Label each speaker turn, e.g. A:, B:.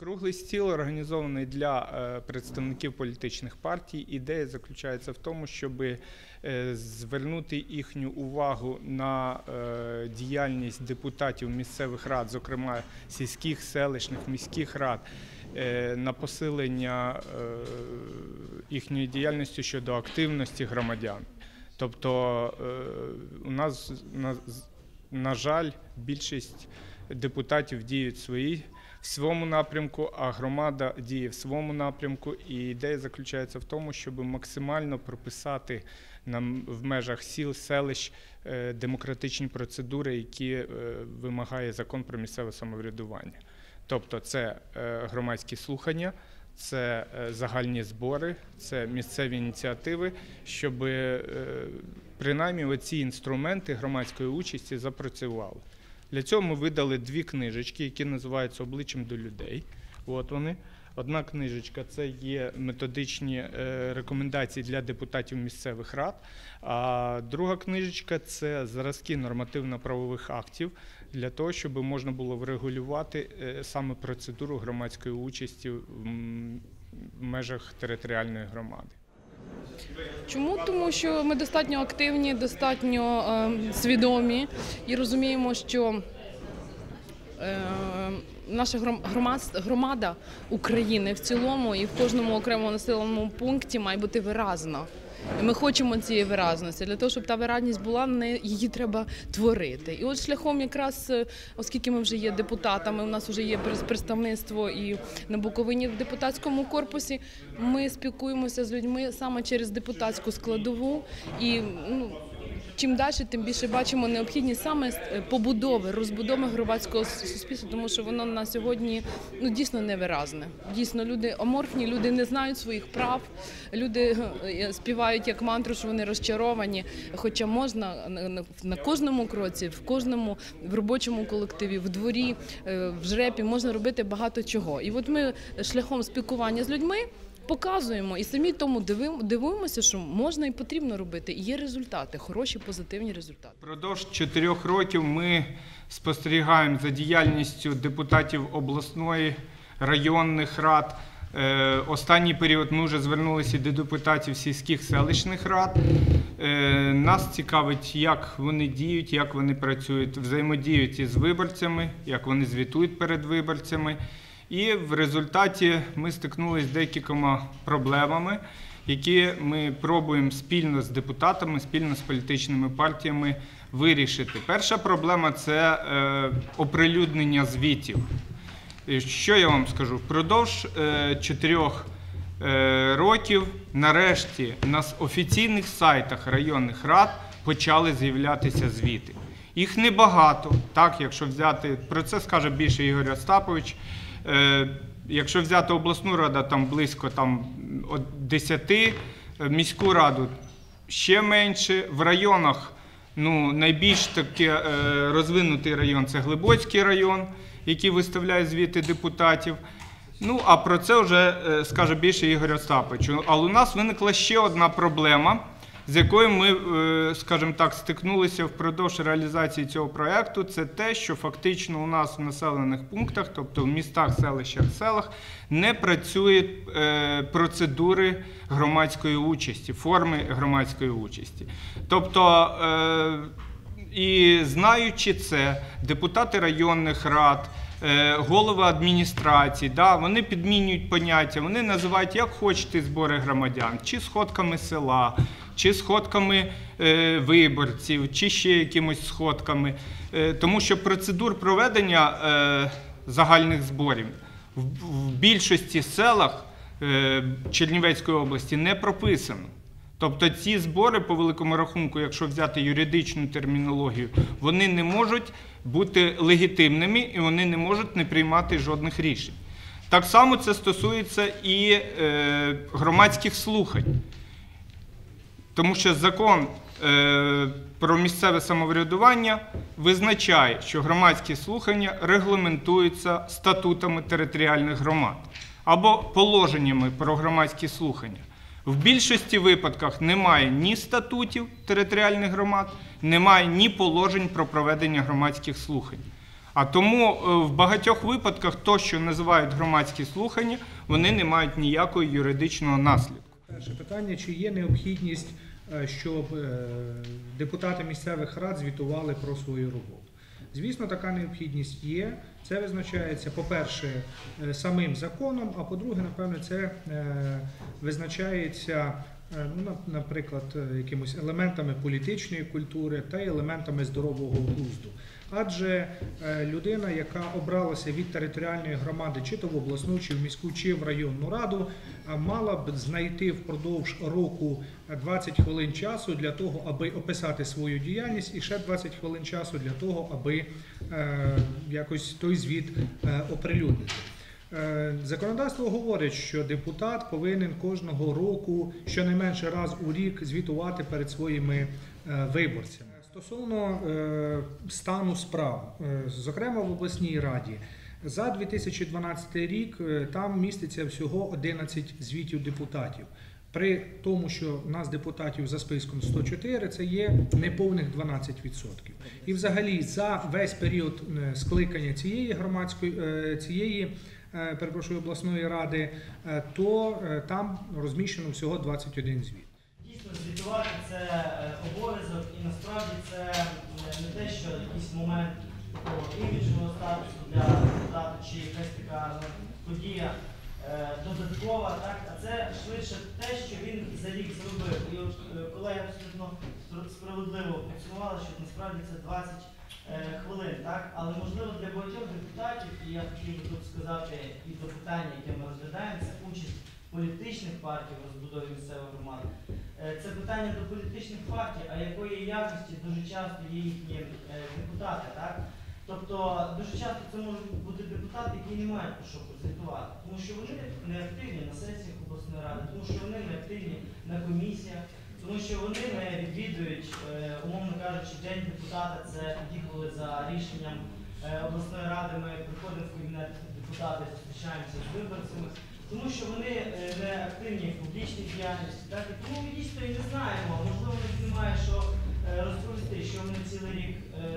A: Круглий стіл організований для представників політичних партій. Ідея заключається в тому, щоб звернути їхню увагу на діяльність депутатів місцевих рад, зокрема сільських, селищних, міських рад, на посилення їхньої діяльності щодо активності громадян. Тобто у нас, на жаль, більшість депутатів діють в своєму напрямку, а громада діє в своєму напрямку. І ідея заключається в тому, щоб максимально прописати в межах сіл, селищ демократичні процедури, які вимагає закон про місцеве самоврядування. Тобто це громадські слухання, це загальні збори, це місцеві ініціативи, щоб принаймні оці інструменти громадської участі запрацювали. Для цього ми видали дві книжечки, які називаються «Обличчям до людей». От вони. Одна книжечка – це є методичні рекомендації для депутатів місцевих рад, а друга книжечка – це зразки нормативно-правових актів для того, щоб можна було врегулювати саме процедуру громадської участі в межах територіальної громади.
B: Чому? Тому що ми достатньо активні, достатньо свідомі і розуміємо, що наша громада України в цілому і в кожному окремому населеному пункті має бути виразна. І ми хочемо цієї виразності. Для того, щоб та виразність була, її треба творити. І от шляхом якраз, оскільки ми вже є депутатами, у нас вже є представництво і на Буковині в депутатському корпусі, ми спілкуємося з людьми саме через депутатську складову. І чим далі, тим більше бачимо необхідність саме побудови, розбудови громадського суспільства, тому що воно на сьогодні дійсно невиразне. Дійсно, люди аморфні, люди не знають своїх прав, люди співають як мантру, що вони розчаровані, хоча можна на кожному кроці, в робочому колективі, в дворі, в жрепі можна робити багато чого. І от ми шляхом спілкування з людьми показуємо і самі тому дивуємося, що можна і потрібно робити. І є результати, хороші, позитивні результати.
A: Впродовж 4 років ми спостерігаємо за діяльністю депутатів обласної, районних рад. Останній період ми вже звернулися до депутатів сільських, селищних рад. Нас цікавить, як вони діють, як вони працюють, взаємодіють із виборцями, як вони звітують перед виборцями. І в результаті ми стикнулися з деякими проблемами, які ми пробуємо спільно з депутатами, спільно з політичними партіями вирішити. Перша проблема – це оприлюднення звітів. Що я вам скажу? Впродовж 4 років нарешті на офіційних сайтах районних рад почали з'являтися звіти. Їх небагато, так, якщо взяти, про це скаже більше Ігор Остапович. Якщо взяти обласну раду, там близько 10, міську раду ще менше. В районах найбільш таки розвинутий район – це Глибоцький район, який виставляє звіти депутатів. А про це вже скаже більше Ігор Остапович. Але у нас виникла ще одна проблема, з якою ми, скажімо так, стикнулися впродовж реалізації цього проєкту. Це те, що фактично у нас в населених пунктах, тобто в містах, селищах, селах, не працюють процедури громадської участі, форми громадської участі. Тобто, і знаючи це, депутати районних рад, голови адміністрацій, вони підмінюють поняття, вони називають як хочете збори громадян, чи сходками села, чи сходками виборців, чи ще якимось сходками. Тому що процедур проведення загальних зборів в більшості селах Чернівецької області не прописано. Тобто ці збори, по великому рахунку, якщо взяти юридичну термінологію, вони не можуть бути легітимними і вони не можуть не приймати жодних рішень. Так само це стосується і громадських слухань. Тому що закон про місцеве самоврядування визначає, що громадські слухання регламентуються статутами територіальних громад або положеннями про громадські слухання. В більшості випадках немає ні статутів територіальних громад, немає ні положень про проведення громадських слухань. А тому в багатьох випадках то, що називають громадські слухання, вони не мають ніякого юридичного наслідку.
C: Перше питання, чи є необхідність, щоб депутати місцевих рад звітували про свою роботу? Звісно, така необхідність є. Це визначається, по-перше, самим законом, а по-друге, напевно, це визначається, наприклад, якимось елементами політичної культури та елементами здорового глузду. Адже людина, яка обралася від територіальної громади, чи то в обласну, чи в міську, чи в районну раду, мала б знайти впродовж року 20 хвилин часу для того, аби описати свою діяльність, і ще 20 хвилин часу для того, аби якось той звіт оприлюднити. Законодавство говорить, що депутат повинен кожного року, щонайменше раз у рік, звітувати перед своїми виборцями. Стосовно стану справ, зокрема в обласній раді, за 2012 рік там міститься всього 11 звітів депутатів. При тому, що нас депутатів за списком 104, це є неповних 12%. І взагалі за весь період скликання цієї обласної ради, то там розміщено всього 21 звіт.
D: Дійсно, звітувати – це обов'язок, і насправді це не те, що якийсь момент такого іміджового статусу для депутата, чи якась така подія додаткова, так? А це швидше те, що він за рік зробив. І от колеги абсолютно справедливо підсумували, що насправді це 20 хвилин, так? Але можливо для багатьох депутатів, і я хотів би тут сказати і до питання, яке ми розглядаємо, це участь політичних партій в розбудові місцевої громади. Це питання до політичних партій, а якої якості дуже часто є їхні депутати, так? Тобто дуже часто це можуть бути депутати, які не мають про що прозвітувати, тому що вони не активні на сесіях обласної ради, тому що вони не активні на комісіях, тому що вони не відвідують, умовно кажучи, день депутата, це тоді, коли за рішенням обласної ради ми приходимо в кабінет депутатів, зустрічаємося з виборцями, тому що вони не активні в публічній діяльності. Так? І тому ми дійсно і не знаємо, можливо, немає що розповісти, що вони цілий рік